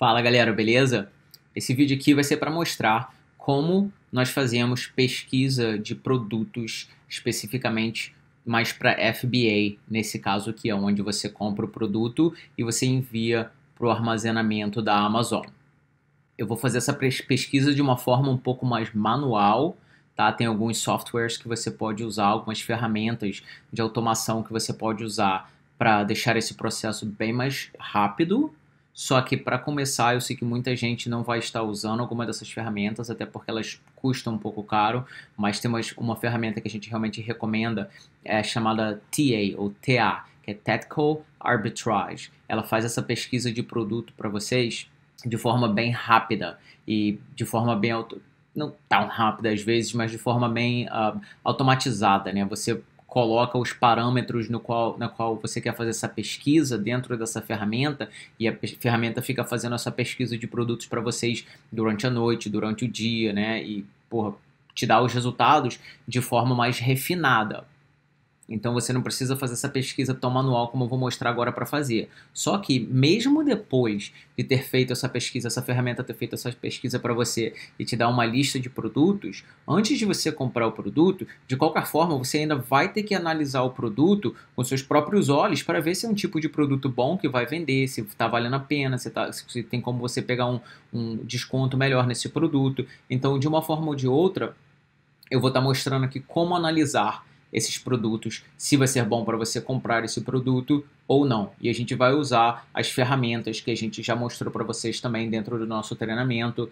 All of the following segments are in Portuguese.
Fala galera, beleza? Esse vídeo aqui vai ser para mostrar como nós fazemos pesquisa de produtos especificamente mais para FBA, nesse caso aqui, é onde você compra o produto e você envia para o armazenamento da Amazon. Eu vou fazer essa pesquisa de uma forma um pouco mais manual, tá? Tem alguns softwares que você pode usar, algumas ferramentas de automação que você pode usar para deixar esse processo bem mais rápido. Só que para começar, eu sei que muita gente não vai estar usando alguma dessas ferramentas, até porque elas custam um pouco caro, mas tem uma ferramenta que a gente realmente recomenda, chamada TA, ou TA, que é Tactical Arbitrage. Ela faz essa pesquisa de produto para vocês de forma bem rápida e de forma bem não tão rápida às vezes, mas de forma bem automatizada, né? Você coloca os parâmetros na qual você quer fazer essa pesquisa dentro dessa ferramenta e a ferramenta fica fazendo essa pesquisa de produtos para vocês durante a noite, durante o dia, né? E, porra, te dá os resultados de forma mais refinada. Então você não precisa fazer essa pesquisa tão manual como eu vou mostrar agora para fazer. Só que mesmo depois de ter feito essa pesquisa, essa ferramenta ter feito essa pesquisa para você e te dar uma lista de produtos, antes de você comprar o produto, de qualquer forma você ainda vai ter que analisar o produto com seus próprios olhos para ver se é um tipo de produto bom que vai vender, se está valendo a pena, se tem como você pegar um desconto melhor nesse produto. Então, de uma forma ou de outra, eu vou estar mostrando aqui como analisar esses produtos, se vai ser bom para você comprar esse produto ou não. E a gente vai usar as ferramentas que a gente já mostrou para vocês também dentro do nosso treinamento,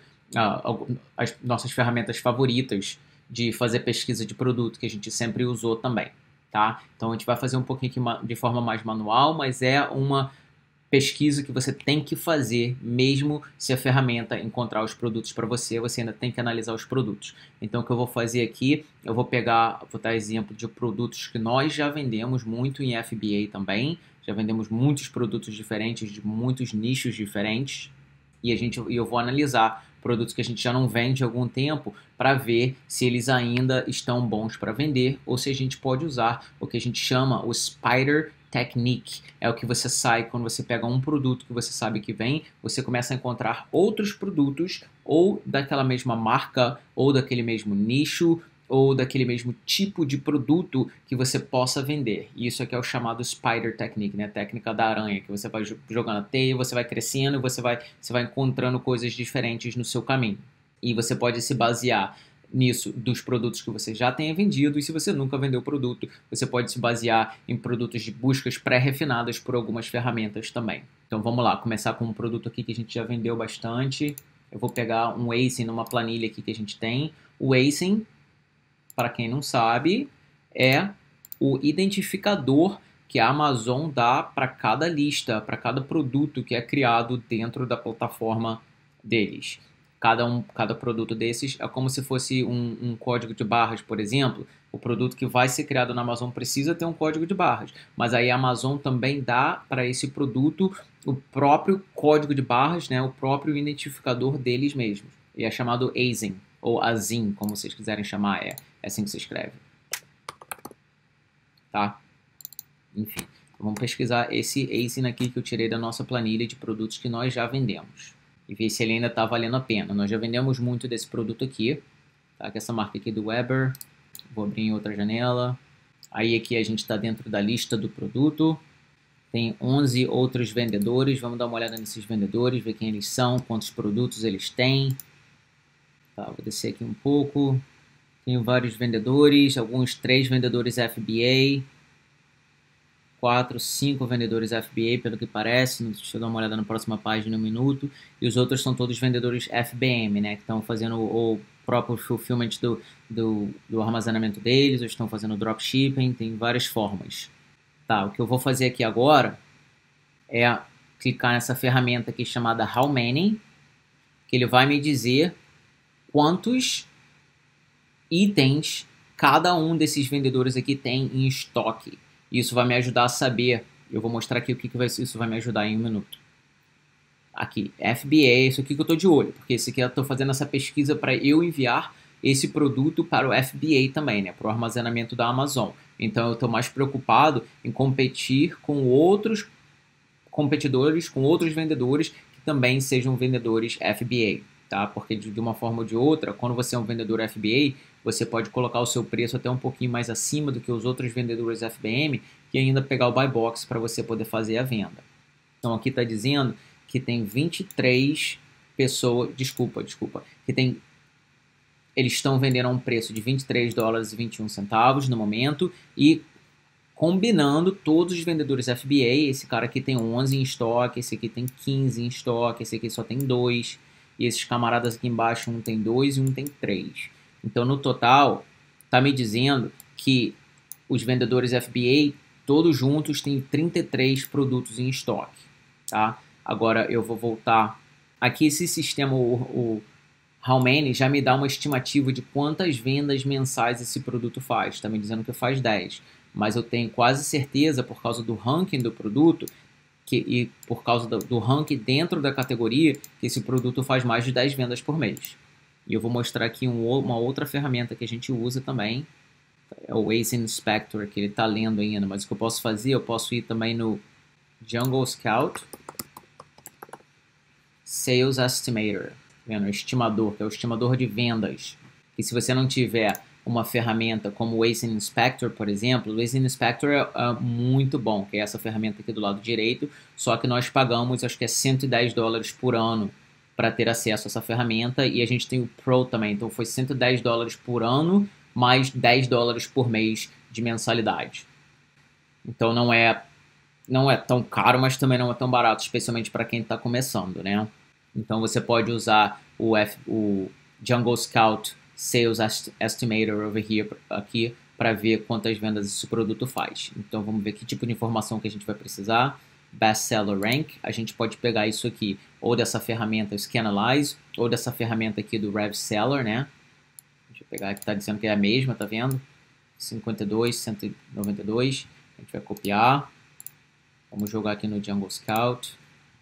as nossas ferramentas favoritas de fazer pesquisa de produto, que a gente sempre usou também, tá? Então a gente vai fazer um pouquinho de forma mais manual, mas é uma pesquisa que você tem que fazer, mesmo se a ferramenta encontrar os produtos para você, você ainda tem que analisar os produtos. Então o que eu vou fazer aqui, eu vou dar exemplo de produtos que nós já vendemos muito em FBA também, já vendemos muitos produtos diferentes, de muitos nichos diferentes, e eu vou analisar produtos que a gente já não vende há algum tempo para ver se eles ainda estão bons para vender ou se a gente pode usar o que a gente chama o Spider Technique. É o que você sai quando você pega um produto que você sabe que vem, você começa a encontrar outros produtos ou daquela mesma marca ou daquele mesmo nicho ou daquele mesmo tipo de produto que você possa vender. E isso aqui é o chamado Spider Technique, né? A técnica da aranha, que você vai jogando a teia, você vai crescendo e você vai encontrando coisas diferentes no seu caminho. E você pode se basear nisso dos produtos que você já tenha vendido, e se você nunca vendeu o produto, você pode se basear em produtos de buscas pré-refinadas por algumas ferramentas também. Então vamos lá, começar com um produto aqui que a gente já vendeu bastante. Eu vou pegar um ASIN numa planilha aqui que a gente tem. O ASIN, para quem não sabe, é o identificador que a Amazon dá para cada lista, para cada produto que é criado dentro da plataforma deles. Cada produto desses é como se fosse um código de barras, por exemplo. O produto que vai ser criado na Amazon precisa ter um código de barras, mas aí a Amazon também dá para esse produto o próprio código de barras, né, o próprio identificador deles mesmos. E é chamado ASIN, ou ASIN, como vocês quiserem chamar, é assim que se escreve. Tá? Enfim, vamos pesquisar esse ASIN aqui que eu tirei da nossa planilha de produtos que nós já vendemos e ver se ele ainda está valendo a pena. Nós já vendemos muito desse produto aqui, tá? Que é essa marca aqui do Weber. Vou abrir em outra janela. Aí aqui a gente está dentro da lista do produto. Tem 11 outros vendedores. Vamos dar uma olhada nesses vendedores, ver quem eles são, quantos produtos eles têm. Tá, vou descer aqui um pouco. Tenho vários vendedores, 3 vendedores FBA. 4, 5 vendedores FBA, pelo que parece. Deixa eu dar uma olhada na próxima página, um minuto. E os outros são todos vendedores FBM, né? Que estão fazendo o próprio fulfillment do armazenamento deles, ou estão fazendo dropshipping, tem várias formas. Tá, o que eu vou fazer aqui agora é clicar nessa ferramenta aqui chamada How Many, que ele vai me dizer quantos itens cada um desses vendedores aqui tem em estoque. Isso vai me ajudar a saber, eu vou mostrar aqui o que isso vai me ajudar em um minuto. Aqui, FBA, isso aqui que eu estou de olho, porque esse aqui eu estou fazendo essa pesquisa para eu enviar esse produto para o FBA também, né, para o armazenamento da Amazon. Então eu estou mais preocupado em competir com outros competidores, com outros vendedores que também sejam vendedores FBA, tá? Porque de uma forma ou de outra, quando você é um vendedor FBA, você pode colocar o seu preço até um pouquinho mais acima do que os outros vendedores FBM e ainda pegar o buy box para você poder fazer a venda. Então aqui está dizendo que tem 23 pessoas, desculpa, que tem, eles estão vendendo a um preço de 23 dólares e 21 centavos no momento e combinando todos os vendedores FBA, esse cara aqui tem 11 em estoque, esse aqui tem 15 em estoque, esse aqui só tem 2, e esses camaradas aqui embaixo, um tem 2 e um tem 3. Então, no total, está me dizendo que os vendedores FBA, todos juntos, têm 33 produtos em estoque. Tá? Agora, eu vou voltar. Aqui, esse sistema, o How Many, já me dá uma estimativa de quantas vendas mensais esse produto faz. Está me dizendo que faz 10. Mas eu tenho quase certeza, por causa do ranking do produto, e por causa do ranking dentro da categoria, que esse produto faz mais de 10 vendas por mês. E eu vou mostrar aqui uma outra ferramenta que a gente usa também, é o Ace Inspector, que ele está lendo ainda, mas o que eu posso fazer, eu posso ir também no Jungle Scout, Sales Estimator, vendo? O estimador, que é o estimador de vendas. E se você não tiver uma ferramenta como o Ace Inspector, por exemplo, o Ace Inspector é muito bom, que é essa ferramenta aqui do lado direito, só que nós pagamos, acho que é 110 dólares por ano para ter acesso a essa ferramenta, e a gente tem o Pro também, então foi 110 dólares por ano, mais 10 dólares por mês de mensalidade. Então não é tão caro, mas também não é tão barato, especialmente para quem está começando, né? Então você pode usar o Jungle Scout Sales Estimator aqui para ver quantas vendas esse produto faz. Então vamos ver que tipo de informação que a gente vai precisar. Best Seller Rank, a gente pode pegar isso aqui ou dessa ferramenta Scanalize ou dessa ferramenta aqui do Rev Seller, né? Deixa eu pegar aqui, tá dizendo que é a mesma, tá vendo? 52, 192, a gente vai copiar. Vamos jogar aqui no Jungle Scout.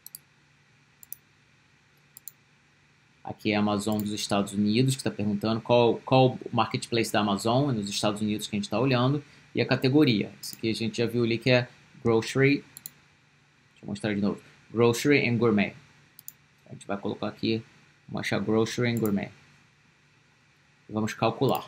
Aqui é a Amazon dos Estados Unidos, que está perguntando qual o marketplace da Amazon, é nos Estados Unidos que a gente está olhando, e a categoria. Isso aqui a gente já viu ali que é Grocery. Deixa eu mostrar de novo. Grocery and Gourmet. A gente vai colocar aqui, vamos achar Grocery and Gourmet. E vamos calcular.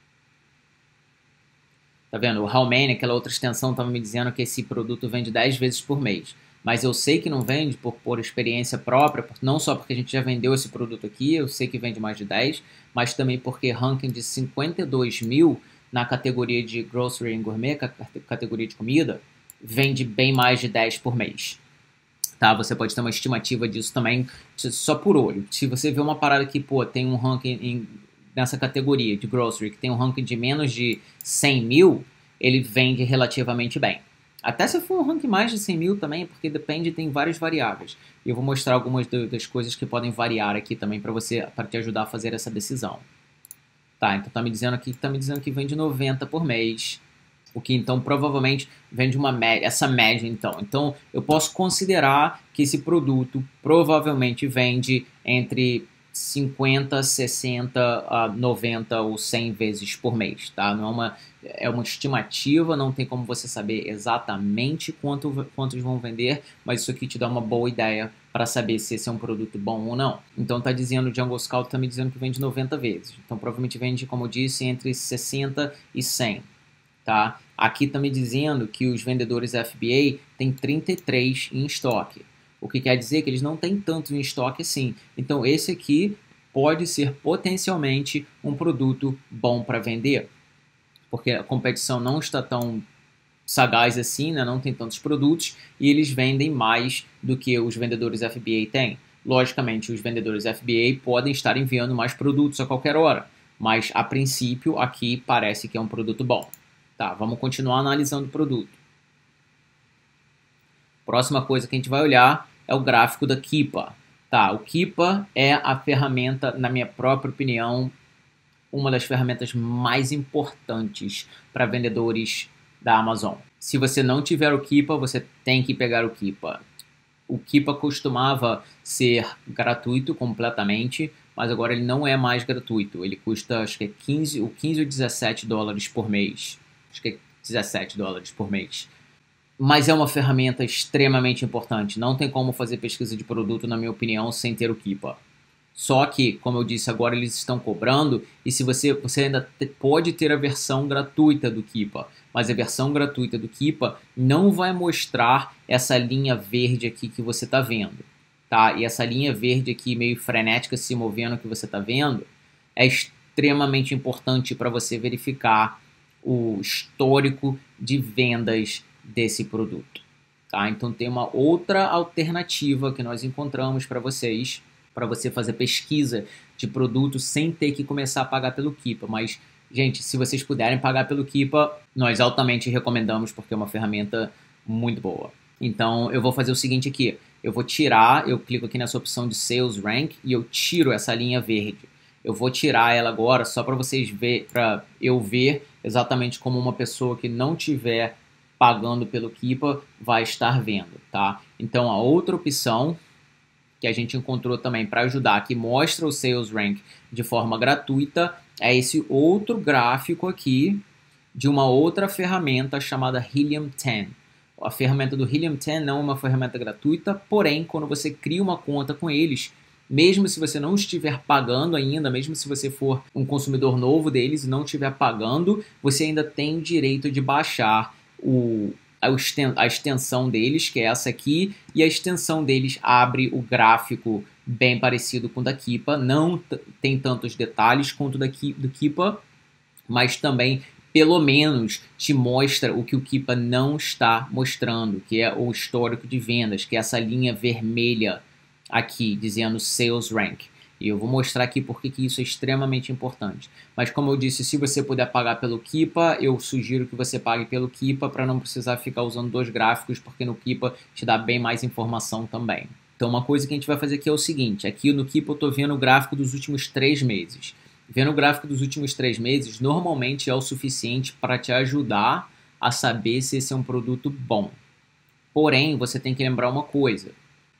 Tá vendo? O How Many, aquela outra extensão, estava me dizendo que esse produto vende 10 vezes por mês. Mas eu sei que não vende por experiência própria, não só porque a gente já vendeu esse produto aqui, eu sei que vende mais de 10, mas também porque ranking de 52 mil na categoria de Grocery and Gourmet, categoria de comida, vende bem mais de 10 por mês. Tá? Você pode ter uma estimativa disso também só por olho. Se você vê uma parada que tem um ranking nessa categoria de Grocery, que tem um ranking de menos de 100 mil, ele vende relativamente bem. Até se for um ranking mais de 100 mil também, porque depende, tem várias variáveis. E eu vou mostrar algumas das coisas que podem variar aqui também para te ajudar a fazer essa decisão. Tá, então tá me dizendo que vende 90 por mês. O que então provavelmente vende uma média, essa média então. Então eu posso considerar que esse produto provavelmente vende entre 50, 60, 90 ou 100 vezes por mês, tá? Não é uma estimativa, não tem como você saber exatamente quantos vão vender, mas isso aqui te dá uma boa ideia para saber se esse é um produto bom ou não. Então tá dizendo, o Jungle Scout tá me dizendo que vende 90 vezes. Então provavelmente vende, como eu disse, entre 60 e 100, tá? Aqui tá me dizendo que os vendedores FBA têm 33 em estoque. O que quer dizer que eles não têm tanto em estoque assim. Então esse aqui pode ser potencialmente um produto bom para vender, porque a competição não está tão sagaz assim, né? Não tem tantos produtos e eles vendem mais do que os vendedores FBA têm. Logicamente, os vendedores FBA podem estar enviando mais produtos a qualquer hora, mas a princípio aqui parece que é um produto bom. Tá, vamos continuar analisando o produto. Próxima coisa que a gente vai olhar é o gráfico da Keepa. Tá, o Keepa é a ferramenta, na minha própria opinião, uma das ferramentas mais importantes para vendedores da Amazon. Se você não tiver o Keepa, você tem que pegar o Keepa. O Keepa costumava ser gratuito completamente, mas agora ele não é mais gratuito. Ele custa, acho que é 15 ou 17 dólares por mês. Acho que é 17 dólares por mês. mas é uma ferramenta extremamente importante. Não tem como fazer pesquisa de produto, na minha opinião, sem ter o Keepa. Só que, como eu disse, agora eles estão cobrando, e se você ainda pode ter a versão gratuita do Keepa, mas a versão gratuita do Keepa não vai mostrar essa linha verde aqui que você está vendo, tá? E essa linha verde aqui meio frenética se movendo que você está vendo é extremamente importante para você verificar o histórico de vendas desse produto, tá? Então tem uma outra alternativa que nós encontramos para vocês, para você fazer pesquisa de produto sem ter que começar a pagar pelo Keepa. Mas, gente, se vocês puderem pagar pelo Keepa, nós altamente recomendamos porque é uma ferramenta muito boa. Então, eu vou fazer o seguinte aqui. Eu vou tirar, eu clico aqui nessa opção de Sales Rank e eu tiro essa linha verde. Eu vou tirar ela agora só para vocês verem, para eu ver exatamente como uma pessoa que não tiver pagando pelo Keepa vai estar vendo, tá? Então, a outra opção que a gente encontrou também para ajudar, que mostra o Sales Rank de forma gratuita, é esse outro gráfico aqui de uma outra ferramenta chamada Helium 10. A ferramenta do Helium 10 não é uma ferramenta gratuita, porém, quando você cria uma conta com eles, mesmo se você não estiver pagando ainda, mesmo se você for um consumidor novo deles e não estiver pagando, você ainda tem o direito de baixar a extensão deles, que é essa aqui, e a extensão deles abre o gráfico bem parecido com o da Keepa, não tem tantos detalhes quanto do Keepa, mas também pelo menos te mostra o que o Keepa não está mostrando, que é o histórico de vendas, que é essa linha vermelha aqui, dizendo Sales Rank. E eu vou mostrar aqui porque que isso é extremamente importante. Mas como eu disse, se você puder pagar pelo Keepa, eu sugiro que você pague pelo Keepa para não precisar ficar usando dois gráficos, porque no Keepa te dá bem mais informação também. Então uma coisa que a gente vai fazer aqui é o seguinte, aqui no Keepa eu estou vendo o gráfico dos últimos 3 meses. Vendo o gráfico dos últimos 3 meses, normalmente é o suficiente para te ajudar a saber se esse é um produto bom. Porém, você tem que lembrar uma coisa,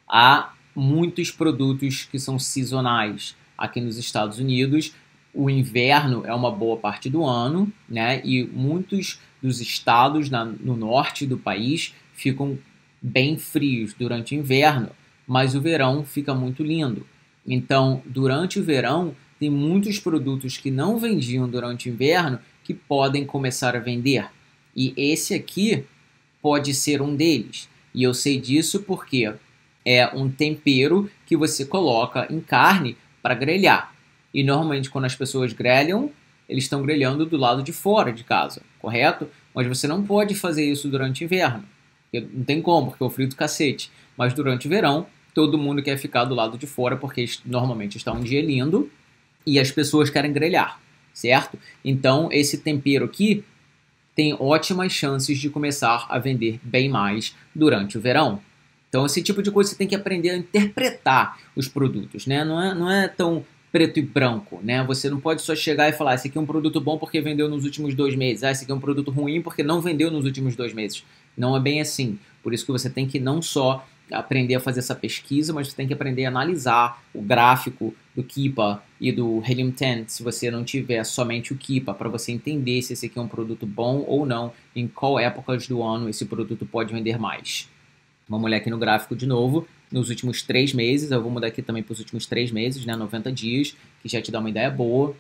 há muitos produtos que são sazonais. Aqui nos Estados Unidos, o inverno é uma boa parte do ano, né? E muitos dos estados no norte do país ficam bem frios durante o inverno, mas o verão fica muito lindo. Então, durante o verão, tem muitos produtos que não vendiam durante o inverno que podem começar a vender. E esse aqui pode ser um deles. E eu sei disso porque é um tempero que você coloca em carne para grelhar. E normalmente quando as pessoas grelham, eles estão grelhando do lado de fora de casa, correto? Mas você não pode fazer isso durante o inverno. Não tem como, porque é o frio do cacete. Mas durante o verão, todo mundo quer ficar do lado de fora porque normalmente está um dia lindo e as pessoas querem grelhar, certo? Então esse tempero aqui tem ótimas chances de começar a vender bem mais durante o verão. Então esse tipo de coisa você tem que aprender a interpretar os produtos, né? Não é tão preto e branco, né? Você não pode só chegar e falar, esse aqui é um produto bom porque vendeu nos últimos 2 meses, esse aqui é um produto ruim porque não vendeu nos últimos 2 meses. Não é bem assim. Por isso que você tem que não só aprender a fazer essa pesquisa, mas você tem que aprender a analisar o gráfico do Keepa e do Helium 10, se você não tiver somente o Keepa, para você entender se esse aqui é um produto bom ou não, em qual épocas do ano esse produto pode vender mais. Vamos olhar aqui no gráfico de novo, nos últimos 3 meses, eu vou mudar aqui também para os últimos 3 meses, né, 90 dias, que já te dá uma ideia boa.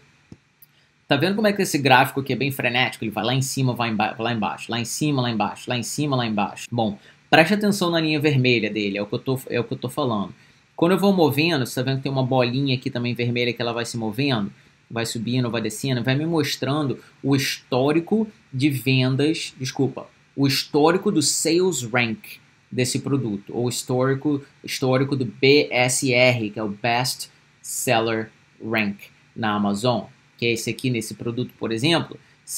Tá vendo como é que esse gráfico aqui é bem frenético? Ele vai lá em cima, vai lá embaixo, lá em cima, lá embaixo, lá em cima, lá embaixo. Bom, preste atenção na linha vermelha dele, é o que eu tô falando. Quando eu vou movendo, você tá vendo que tem uma bolinha aqui também vermelha que ela vai se movendo, vai subindo, vai descendo, vai me mostrando o histórico de vendas, o histórico do Sales Rank desse produto, ou histórico do BSR, que é o Best Seller Rank na Amazon, que é esse aqui nesse produto, por exemplo,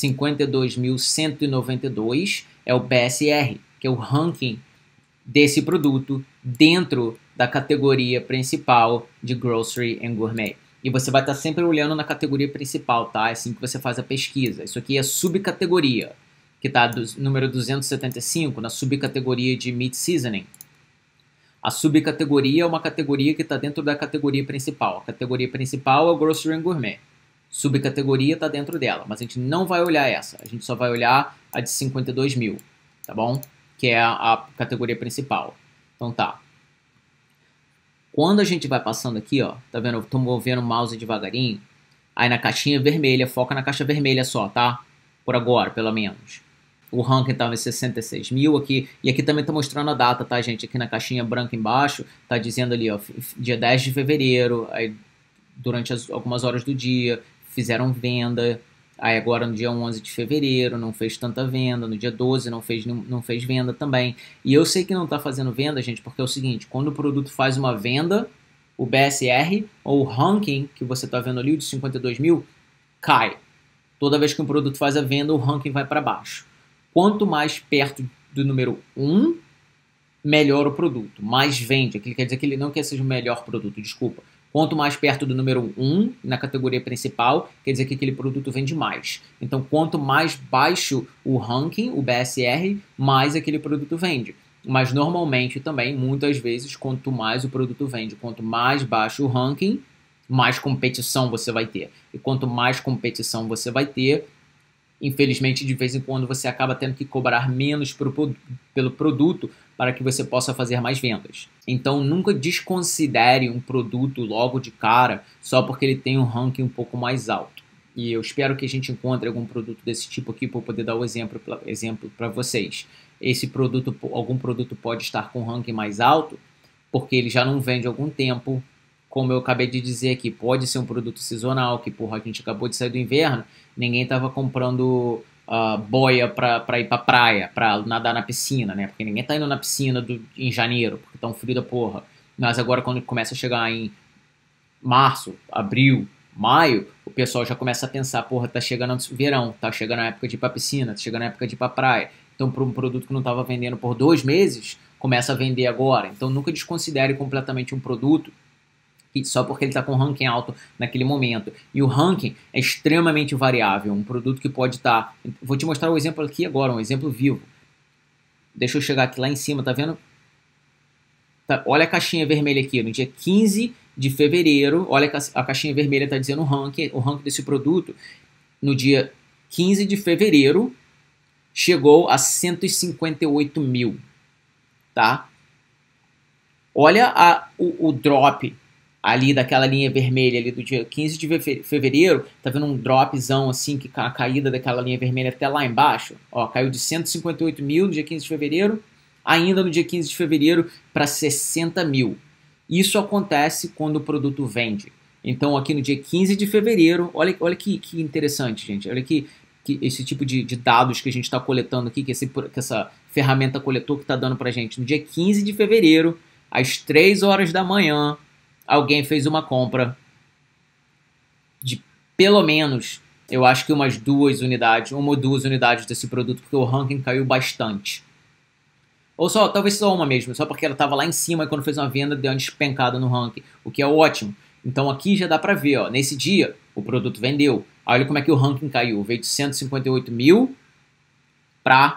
52.192 é o BSR, que é o ranking desse produto dentro da categoria principal de Grocery and Gourmet. E você vai estar sempre olhando na categoria principal, tá? É assim que você faz a pesquisa. Isso aqui é subcategoria, que está do número 275, na subcategoria de Meat Seasoning. A subcategoria é uma categoria que está dentro da categoria principal. A categoria principal é o Grocery and Gourmet. Subcategoria está dentro dela, mas a gente não vai olhar essa. A gente só vai olhar a de 52 mil, tá bom? que é a categoria principal. Então tá. Quando a gente vai passando aqui, ó, tá vendo? Eu tô movendo o mouse devagarinho. Aí na caixinha vermelha, foca na caixa vermelha só, tá? Por agora, pelo menos. O ranking tava em 66 mil aqui. E aqui também tá mostrando a data, tá, gente? Aqui na caixinha branca embaixo, tá dizendo ali, ó, dia 10 de fevereiro. Aí durante algumas horas do dia, fizeram venda. Aí agora no dia 11 de fevereiro não fez tanta venda, no dia 12 não fez venda também. E eu sei que não está fazendo venda, gente, porque é o seguinte, quando o produto faz uma venda, o BSR, ou o ranking, que você está vendo ali, o de 52 mil, cai. Toda vez que um produto faz a venda, o ranking vai para baixo. Quanto mais perto do número 1, melhor o produto, mais vende. Aquilo quer dizer que ele não quer ser o melhor produto, desculpa. Quanto mais perto do número 1 na categoria principal, quer dizer que aquele produto vende mais. Então, quanto mais baixo o ranking, o BSR, mais aquele produto vende. Mas normalmente também, muitas vezes, quanto mais o produto vende, quanto mais baixo o ranking, mais competição você vai ter. E quanto mais competição você vai ter, infelizmente, de vez em quando você acaba tendo que cobrar menos pelo produto para que você possa fazer mais vendas. Então, nunca desconsidere um produto logo de cara só porque ele tem um ranking um pouco mais alto. E eu espero que a gente encontre algum produto desse tipo aqui para poder dar o exemplo para vocês. Esse produto, algum produto pode estar com um ranking mais alto porque ele já não vende há algum tempo. Como eu acabei de dizer aqui, pode ser um produto sazonal, que porra, a gente acabou de sair do inverno, ninguém estava comprando boia para ir para praia, para nadar na piscina, né? Porque ninguém está indo na piscina em janeiro, porque tá um frio da porra. Mas agora quando começa a chegar em março, abril, maio, o pessoal já começa a pensar, porra, tá chegando o verão, tá chegando a época de ir para piscina, tá chegando a época de ir para praia. Então, para um produto que não estava vendendo por 2 meses, começa a vender agora. Então, nunca desconsidere completamente um produto só porque ele está com um ranking alto naquele momento. E o ranking é extremamente variável. Um produto que pode estar... Vou te mostrar o exemplo aqui agora, um exemplo vivo. Deixa eu chegar aqui lá em cima, tá vendo? Olha a caixinha vermelha aqui, no dia 15 de fevereiro, olha que a caixinha vermelha está dizendo o ranking desse produto. No dia 15 de fevereiro, chegou a 158 mil, tá? Olha o drop ali daquela linha vermelha ali do dia 15 de fevereiro, tá vendo um dropzão assim, que a caída daquela linha vermelha até lá embaixo, ó, caiu de 158 mil no dia 15 de fevereiro, ainda no dia 15 de fevereiro para 60 mil. Isso acontece quando o produto vende. Então aqui no dia 15 de fevereiro, olha que interessante, gente, olha que esse tipo de dados que a gente está coletando aqui, que essa ferramenta coletou que está dando pra gente, no dia 15 de fevereiro, às 3 horas da manhã, alguém fez uma compra de pelo menos, eu acho que umas 2 unidades, 1 ou 2 unidades desse produto, porque o ranking caiu bastante. Ou só, talvez só uma mesmo, só porque ela estava lá em cima e quando fez uma venda deu uma despencada no ranking, o que é ótimo. Então aqui já dá para ver, ó, nesse dia o produto vendeu. Olha como é que o ranking caiu, veio de 158 mil para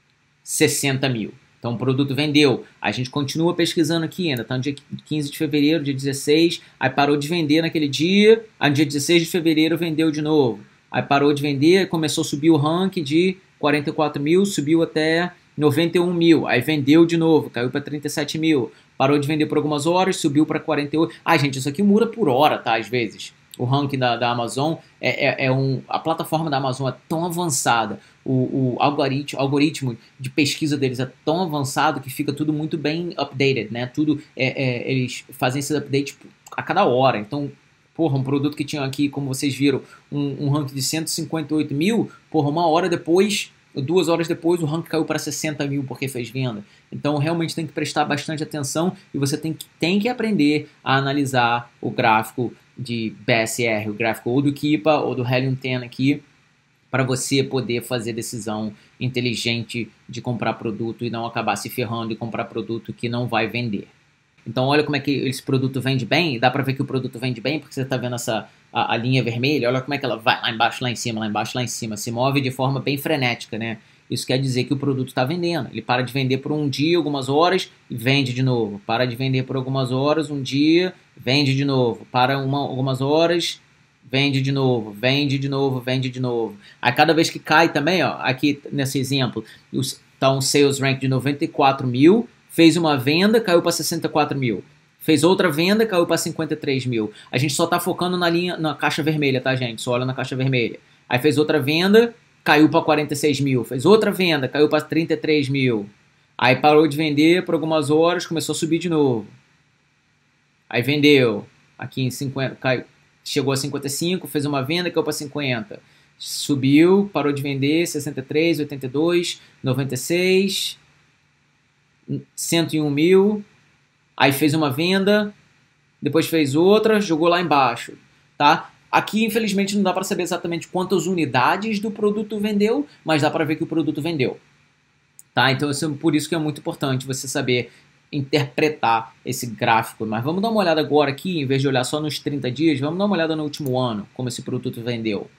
60 mil. Então o produto vendeu, a gente continua pesquisando aqui ainda, tá no dia 15 de fevereiro, dia 16, aí parou de vender naquele dia, aí no dia 16 de fevereiro vendeu de novo, aí parou de vender, começou a subir o ranking de 44 mil, subiu até 91 mil, aí vendeu de novo, caiu para 37 mil, parou de vender por algumas horas, subiu para 48, gente, isso aqui muda por hora, tá, às vezes. O ranking da Amazon, a plataforma da Amazon é tão avançada, o algoritmo de pesquisa deles é tão avançado que fica tudo muito bem updated, né? Tudo, eles fazem esse update a cada hora. Então, porra, um produto que tinha aqui, como vocês viram, um ranking de 158 mil, porra, 1 hora depois, 2 horas depois, o ranking caiu para 60 mil porque fez venda. Então, realmente tem que prestar bastante atenção e você tem que aprender a analisar o gráfico de BSR, o gráfico ou do Keepa ou do Helium 10 aqui, para você poder fazer decisão inteligente de comprar produto e não acabar se ferrando e comprar produto que não vai vender. Então olha como é que esse produto vende bem, dá para ver que o produto vende bem, porque você está vendo a linha vermelha, olha como é que ela vai lá embaixo, lá em cima, lá embaixo, lá em cima, se move de forma bem frenética, né? Isso quer dizer que o produto está vendendo. Ele para de vender por um dia, algumas horas, e vende de novo. Para de vender por algumas horas, um dia, vende de novo. Para algumas horas, vende de novo, vende de novo, vende de novo. Aí cada vez que cai também, ó, aqui nesse exemplo, tá um sales rank de 94 mil, fez uma venda, caiu para 64 mil. Fez outra venda, caiu para 53 mil. A gente só tá focando na caixa vermelha, tá, gente? Só olha na caixa vermelha. Aí fez outra venda, caiu para 46 mil. Fez outra venda, caiu para 33 mil. Aí parou de vender por algumas horas, começou a subir de novo. Aí vendeu. Aqui em 50, caiu, chegou a 55, fez uma venda, caiu para 50. Subiu, parou de vender, 63, 82, 96, 101 mil. Aí fez uma venda, depois fez outra, jogou lá embaixo, tá? Aqui, infelizmente, não dá para saber exatamente quantas unidades do produto vendeu, mas dá para ver que o produto vendeu, tá? Então, por isso que é muito importante você saber interpretar esse gráfico. Mas vamos dar uma olhada agora aqui, em vez de olhar só nos 30 dias, vamos dar uma olhada no último ano, como esse produto vendeu.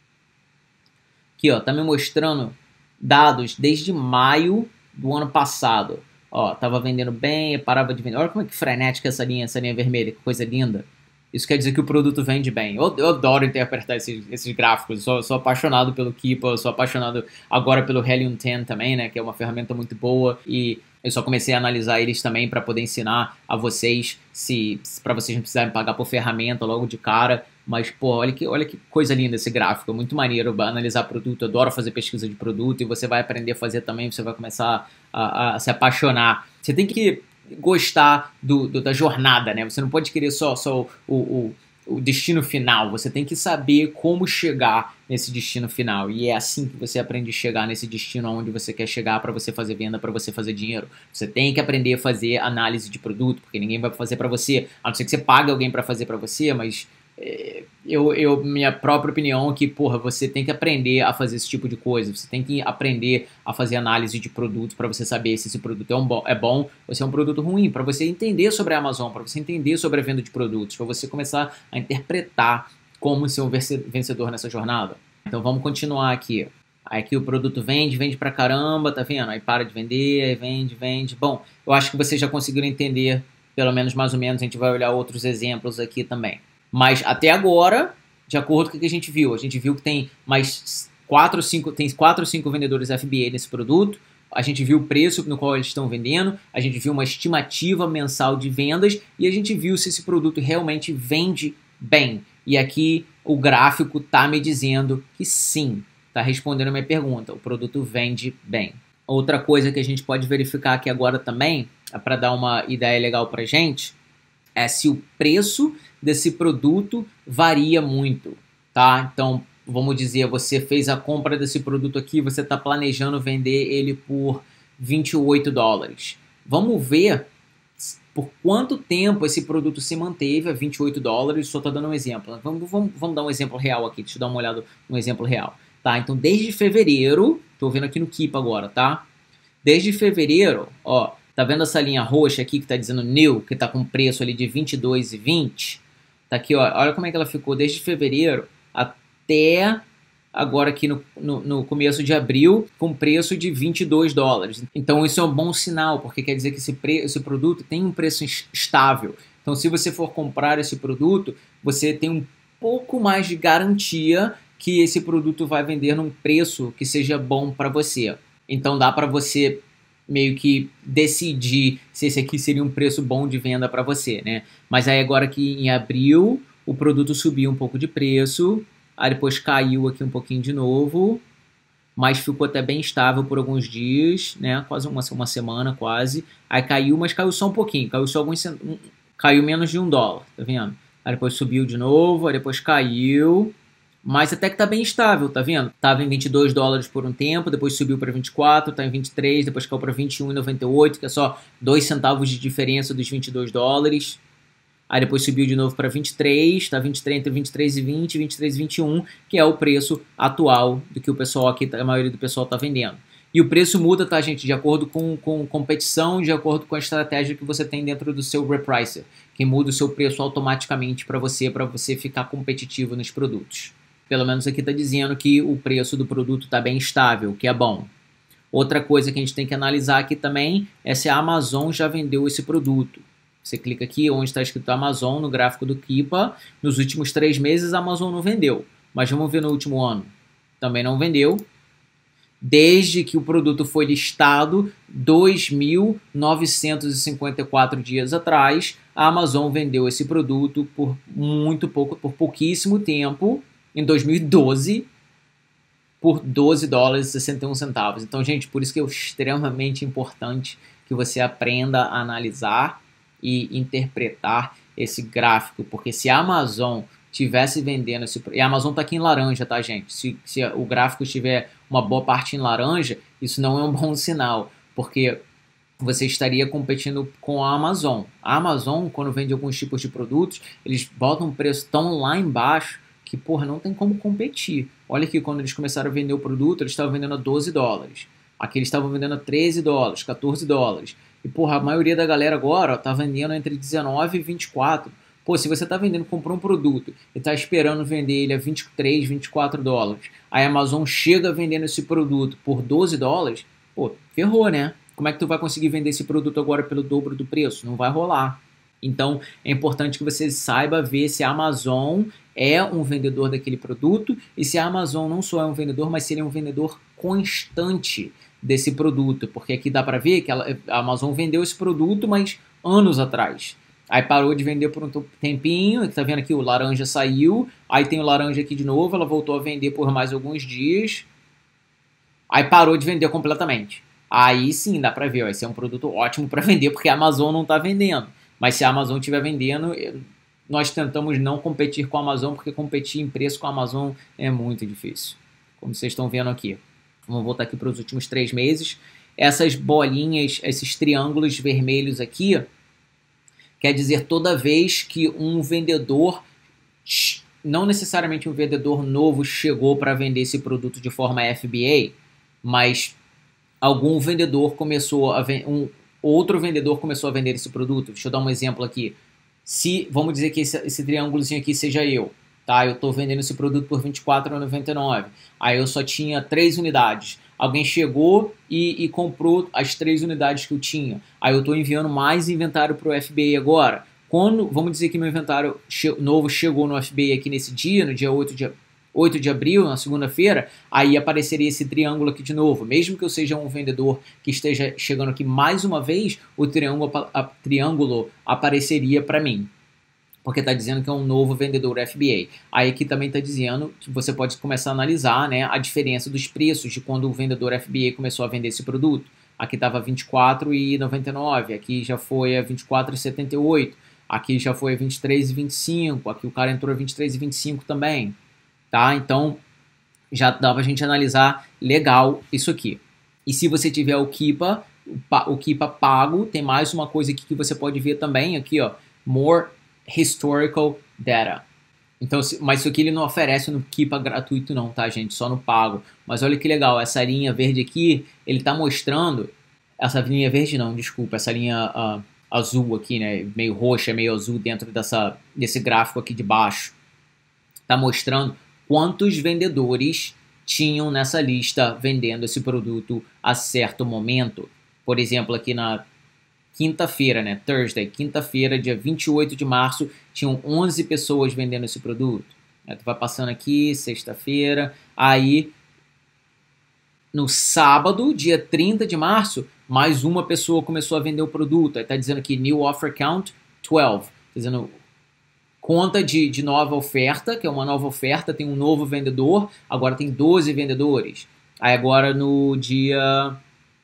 Aqui, ó, tá me mostrando dados desde maio do ano passado. Ó, tava vendendo bem, parava de vender. Olha como é que frenética essa linha vermelha, que coisa linda. Isso quer dizer que o produto vende bem. Eu adoro interpretar esses gráficos. Sou apaixonado pelo Keepa, sou apaixonado agora pelo Helium 10 também, né? Que é uma ferramenta muito boa. E eu só comecei a analisar eles também para poder ensinar a vocês, para vocês não precisarem pagar por ferramenta logo de cara. Mas, pô, olha que coisa linda esse gráfico. É muito maneiro analisar produto. Eu adoro fazer pesquisa de produto e você vai aprender a fazer também. Você vai começar a se apaixonar. Você tem que gostar da jornada, né? Você não pode querer só o destino final. Você tem que saber como chegar nesse destino final. E é assim que você aprende a chegar nesse destino onde você quer chegar para você fazer venda, para você fazer dinheiro. Você tem que aprender a fazer análise de produto, porque ninguém vai fazer para você. A não ser que você pague alguém para fazer para você, mas minha própria opinião é que, porra, você tem que aprender a fazer esse tipo de coisa. Você tem que aprender a fazer análise de produtos para você saber se esse produto é bom ou se é um produto ruim, para você entender sobre a Amazon, para você entender sobre a venda de produtos, para você começar a interpretar como ser um vencedor nessa jornada. Então vamos continuar aqui. Aí aqui o produto vende pra caramba, tá vendo? Aí para de vender, aí vende. Bom, eu acho que vocês já conseguiram entender, pelo menos mais ou menos. A gente vai olhar outros exemplos aqui também. Mas até agora, de acordo com o que a gente viu que tem mais 4 ou 5 vendedores FBA nesse produto. A gente viu o preço no qual eles estão vendendo, a gente viu uma estimativa mensal de vendas e a gente viu se esse produto realmente vende bem. E aqui o gráfico está me dizendo que sim, está respondendo a minha pergunta, o produto vende bem. Outra coisa que a gente pode verificar aqui agora também, para dar uma ideia legal para a gente, é se o preço desse produto varia muito, tá? Então, vamos dizer, você fez a compra desse produto aqui, você está planejando vender ele por 28 dólares. Vamos ver por quanto tempo esse produto se manteve a 28 dólares, só estou dando um exemplo. Vamos dar um exemplo real aqui, deixa eu dar uma olhada no exemplo real. Tá? Então, desde fevereiro, estou vendo aqui no Keep agora, tá? Desde fevereiro, ó, tá vendo essa linha roxa aqui que está dizendo new, que está com preço ali de 22,20? Tá aqui, ó, olha como é que ela ficou desde fevereiro até agora aqui no começo de abril, com preço de 22 dólares. Então isso é um bom sinal, porque quer dizer que esse produto tem um preço estável. Então se você for comprar esse produto, você tem um pouco mais de garantia que esse produto vai vender num preço que seja bom para você. Então dá para você meio que decidir se esse aqui seria um preço bom de venda para você, né? Mas aí agora que em abril o produto subiu um pouco de preço, aí depois caiu aqui um pouquinho de novo, mas ficou até bem estável por alguns dias, né? Quase uma semana quase. Aí caiu, mas caiu só um pouquinho, caiu menos de $1, tá vendo? Aí depois subiu de novo, aí depois caiu. Mas até que tá bem estável, tá vendo? Tava em 22 dólares por um tempo, depois subiu para 24, tá em 23, depois caiu para 21,98, que é só 2 centavos de diferença dos 22 dólares. Aí depois subiu de novo para 23, tá 23 entre 23,20 e 23,21, que é o preço atual do que o pessoal aqui, a maioria do pessoal tá vendendo. E o preço muda, tá, gente, de acordo com competição, de acordo com a estratégia que você tem dentro do seu repricer, que muda o seu preço automaticamente para você ficar competitivo nos produtos. Pelo menos aqui está dizendo que o preço do produto está bem estável, que é bom. Outra coisa que a gente tem que analisar aqui também é se a Amazon já vendeu esse produto. Você clica aqui onde está escrito Amazon no gráfico do Keepa. Nos últimos 3 meses a Amazon não vendeu. Mas vamos ver no último ano. Também não vendeu. desde que o produto foi listado 2.954 dias atrás, a Amazon vendeu esse produto por muito pouco, por pouquíssimo tempo, em 2012, por $12,61. Então, gente, por isso que é extremamente importante que você aprenda a analisar e interpretar esse gráfico, porque se a Amazon tivesse vendendo esse... E a Amazon está aqui em laranja, tá, gente? Se o gráfico estiver uma boa parte em laranja, isso não é um bom sinal, porque você estaria competindo com a Amazon. A Amazon, quando vende alguns tipos de produtos, eles botam um preço tão lá embaixo que, porra, não tem como competir. Olha que quando eles começaram a vender o produto, eles estavam vendendo a $12. Aqui eles estavam vendendo a $13, $14. E, porra, a maioria da galera agora ó, tá vendendo entre 19 e 24. Pô, se você tá vendendo, comprou um produto e tá esperando vender ele a 23, $24, aí a Amazon chega vendendo esse produto por $12, pô, ferrou, né? Como é que tu vai conseguir vender esse produto agora pelo dobro do preço? Não vai rolar. Então, é importante que você saiba ver se a Amazon é um vendedor daquele produto e se a Amazon não só é um vendedor, mas se ele é um vendedor constante desse produto. Porque aqui dá para ver que a Amazon vendeu esse produto, mas anos atrás. Aí parou de vender por um tempinho, tá vendo aqui, o laranja saiu, aí tem o laranja aqui de novo, ela voltou a vender por mais alguns dias, aí parou de vender completamente. Aí sim, dá pra ver, ó, esse é um produto ótimo para vender, porque a Amazon não tá vendendo. Mas se a Amazon estiver vendendo, nós tentamos não competir com a Amazon, porque competir em preço com a Amazon é muito difícil. Como vocês estão vendo aqui. Vamos voltar aqui para os últimos 3 meses. Essas bolinhas, esses triângulos vermelhos aqui, quer dizer toda vez que um vendedor, não necessariamente um vendedor novo chegou para vender esse produto de forma FBA, mas algum vendedor começou a outro vendedor começou a vender esse produto. Deixa eu dar um exemplo aqui. Se, vamos dizer que esse triângulozinho aqui seja eu, tá? Eu estou vendendo esse produto por R$24,99. Aí eu só tinha 3 unidades. Alguém chegou e comprou as 3 unidades que eu tinha. Aí eu estou enviando mais inventário para o FBA agora. Quando, vamos dizer que meu inventário novo chegou no FBA aqui nesse dia, no dia 8 de abril, na segunda-feira, aí apareceria esse triângulo aqui de novo. Mesmo que eu seja um vendedor que esteja chegando aqui mais uma vez, o triângulo apareceria para mim. Porque está dizendo que é um novo vendedor FBA. Aí aqui também está dizendo que você pode começar a analisar, né, a diferença dos preços de quando o vendedor FBA começou a vender esse produto. Aqui estava R$ 24,99, aqui já foi a R$ 24,78, aqui já foi a R$ 23,25, aqui o cara entrou a R$ 23,25 também. Tá? Então, já dá pra gente analisar legal isso aqui. E se você tiver o Keepa pago, tem mais uma coisa aqui que você pode ver também, aqui ó, More Historical Data. Então, mas isso aqui ele não oferece no Keepa gratuito não, tá, gente? Só no pago. Mas olha que legal, essa linha verde aqui, ele tá mostrando, essa linha verde não, desculpa, essa linha azul aqui, né, meio roxa, meio azul dentro desse gráfico aqui de baixo. Tá mostrando quantos vendedores tinham nessa lista vendendo esse produto a certo momento. Por exemplo, aqui na quinta-feira, né, Thursday, quinta-feira, dia 28 de março, tinham 11 pessoas vendendo esse produto. Tu vai passando aqui, sexta-feira, aí no sábado, dia 30 de março, mais uma pessoa começou a vender o produto. Aí tá dizendo aqui, New Offer Count, 12. Tá dizendo conta de nova oferta, que é uma nova oferta, tem um novo vendedor, agora tem 12 vendedores. Aí agora no dia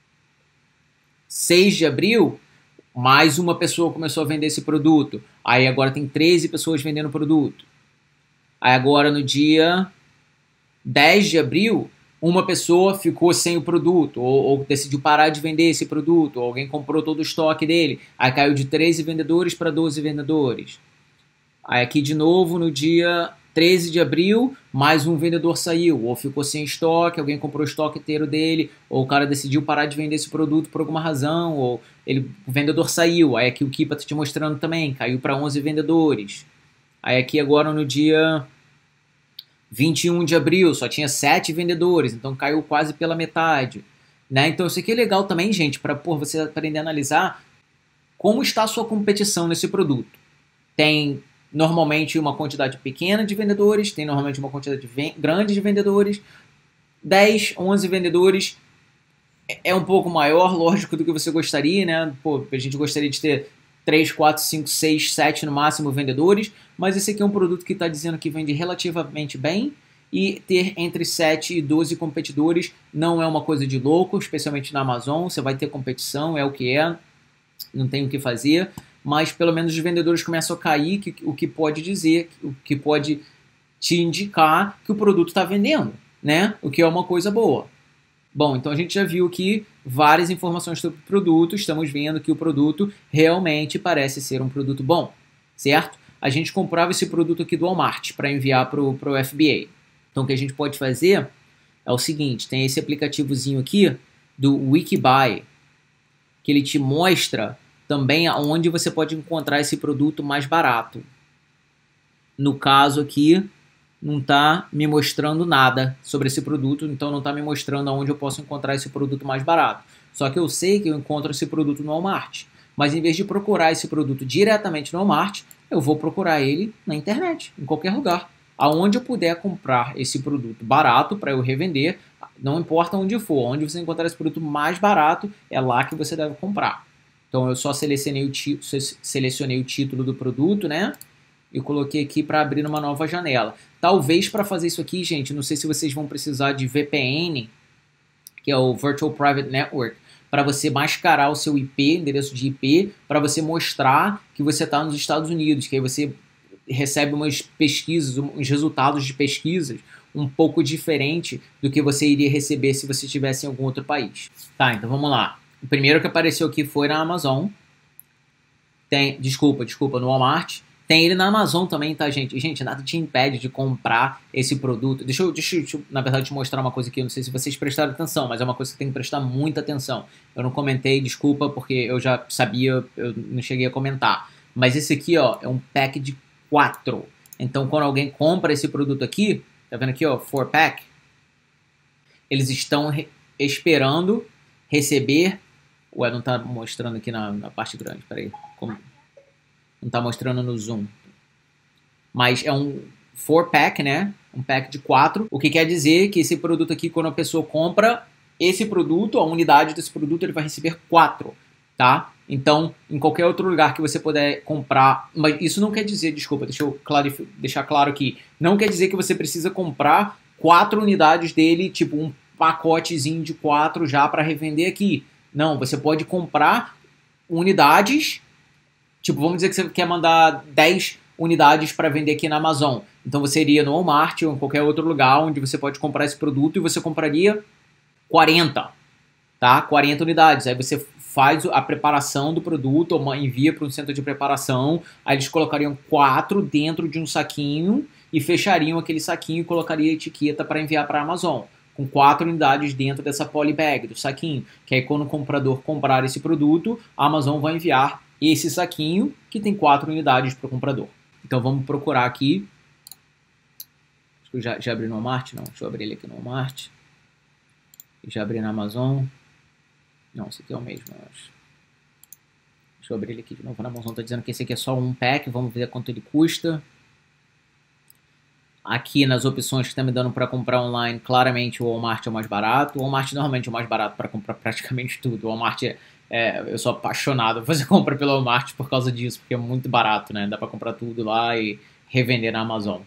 6 de abril, mais uma pessoa começou a vender esse produto. Aí agora tem 13 pessoas vendendo o produto. Aí agora no dia 10 de abril, uma pessoa ficou sem o produto, ou decidiu parar de vender esse produto, ou alguém comprou todo o estoque dele. Aí caiu de 13 vendedores para 12 vendedores. Aí aqui de novo no dia 13 de abril, mais um vendedor saiu, ou ficou sem estoque, alguém comprou o estoque inteiro dele, ou o cara decidiu parar de vender esse produto por alguma razão, ou o vendedor saiu. Aí aqui o Keepa está te mostrando também, caiu para 11 vendedores. Aí aqui agora no dia 21 de abril, só tinha 7 vendedores, então caiu quase pela metade. Né? Então isso aqui é legal também, gente, para você aprender a analisar como está a sua competição nesse produto. Tem normalmente uma quantidade pequena de vendedores, tem normalmente uma quantidade grande de vendedores, 10, 11 vendedores é um pouco maior, lógico, do que você gostaria, né? Pô, a gente gostaria de ter 3, 4, 5, 6, 7 no máximo vendedores, mas esse aqui é um produto que está dizendo que vende relativamente bem, e ter entre 7 e 12 competidores não é uma coisa de louco, especialmente na Amazon. Você vai ter competição, é o que é, não tem o que fazer, mas pelo menos os vendedores começam a cair, o que pode dizer, o que pode te indicar que o produto está vendendo, né? O que é uma coisa boa. Bom, então a gente já viu aqui várias informações sobre o produto, estamos vendo que o produto realmente parece ser um produto bom, certo? A gente comprava esse produto aqui do Walmart para enviar para o FBA. Então o que a gente pode fazer é o seguinte, tem esse aplicativozinho aqui do Wikibuy, que ele te mostra também onde você pode encontrar esse produto mais barato. No caso aqui, não está me mostrando nada sobre esse produto, então não está me mostrando aonde eu posso encontrar esse produto mais barato. Só que eu sei que eu encontro esse produto no Walmart. Mas em vez de procurar esse produto diretamente no Walmart, eu vou procurar ele na internet, em qualquer lugar. Aonde eu puder comprar esse produto barato para eu revender, não importa onde for, onde você encontrar esse produto mais barato, é lá que você deve comprar. Então eu só selecionei o título do produto, né? E coloquei aqui para abrir uma nova janela. Talvez para fazer isso aqui, gente, não sei se vocês vão precisar de VPN, que é o Virtual Private Network, para você mascarar o seu IP, endereço de IP, para você mostrar que você está nos Estados Unidos, que aí você recebe umas pesquisas, uns resultados de pesquisas um pouco diferente do que você iria receber se você estivesse em algum outro país. Tá, então vamos lá. O primeiro que apareceu aqui foi na Amazon. Desculpa, no Walmart. Tem ele na Amazon também, tá, gente? Gente, nada te impede de comprar esse produto. Deixa eu, na verdade, te mostrar uma coisa aqui. Eu não sei se vocês prestaram atenção, mas é uma coisa que tem que prestar muita atenção. Eu não comentei, desculpa, porque eu já sabia, eu não cheguei a comentar. Mas esse aqui, ó, é um pack de 4. Então, quando alguém compra esse produto aqui, tá vendo aqui, ó, 4-pack, eles estão esperando receber... Ué, não tá mostrando aqui na parte grande, peraí. Como... Não tá mostrando no zoom. Mas é um 4-pack, né? Um pack de 4. O que quer dizer que esse produto aqui, quando a pessoa compra esse produto, a unidade desse produto, ele vai receber 4, tá? Então, em qualquer outro lugar que você puder comprar... Mas isso não quer dizer, desculpa, deixa eu deixar claro aqui. Não quer dizer que você precisa comprar 4 unidades dele, tipo um pacotezinho de 4 já para revender aqui. Não, você pode comprar unidades... Tipo, vamos dizer que você quer mandar 10 unidades para vender aqui na Amazon. Então você iria no Walmart ou em qualquer outro lugar onde você pode comprar esse produto e você compraria 40, tá? 40 unidades. Aí você faz a preparação do produto, ou envia para um centro de preparação, aí eles colocariam 4 dentro de um saquinho e fechariam aquele saquinho e colocariam a etiqueta para enviar para a Amazon, com 4 unidades dentro dessa polybag, do saquinho. Que aí quando o comprador comprar esse produto, a Amazon vai enviar esse saquinho que tem 4 unidades para o comprador. Então vamos procurar aqui. Acho que eu já abri no Walmart? Não, deixa eu abrir ele aqui no Walmart. Já abri na Amazon. Não, esse aqui é o mesmo, eu acho. Deixa eu abrir ele aqui de novo na Amazon. Está dizendo que esse aqui é só um pack. Vamos ver quanto ele custa. Aqui nas opções que está me dando para comprar online, claramente o Walmart é o mais barato. O Walmart normalmente é o mais barato para comprar praticamente tudo. O Walmart eu sou apaixonado por fazer compra pelo Walmart por causa disso, porque é muito barato, né? Dá para comprar tudo lá e revender na Amazon.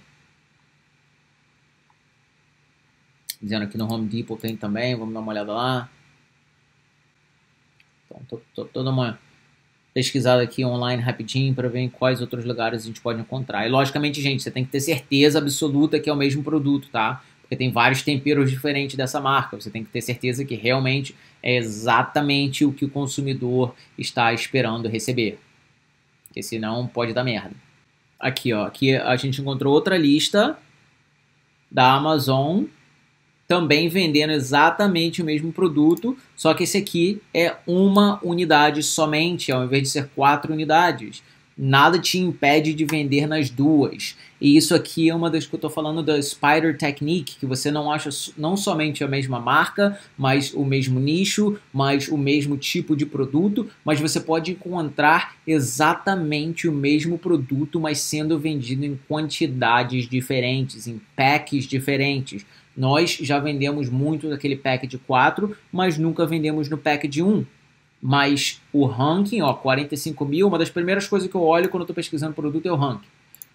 Dizendo aqui no Home Depot tem também, vamos dar uma olhada lá. Então, tô dando uma pesquisada aqui online rapidinho para ver em quais outros lugares a gente pode encontrar. E logicamente, gente, você tem que ter certeza absoluta que é o mesmo produto, tá? Porque tem vários temperos diferentes dessa marca. Você tem que ter certeza que realmente é exatamente o que o consumidor está esperando receber. Porque senão pode dar merda. Aqui, ó. Aqui a gente encontrou outra lista da Amazon também vendendo exatamente o mesmo produto, só que esse aqui é uma unidade somente, ao invés de ser 4 unidades. nada te impede de vender nas duas. E isso aqui é uma das que eu estou falando da Spider Technique, que você não acha não somente a mesma marca, mas o mesmo nicho, mas o mesmo tipo de produto, mas você pode encontrar exatamente o mesmo produto, mas sendo vendido em quantidades diferentes, em packs diferentes. Nós já vendemos muito daquele pack de 4, mas nunca vendemos no pack de 1. Mas o ranking, ó, 45 mil, uma das primeiras coisas que eu olho quando eu estou pesquisando produto é o ranking.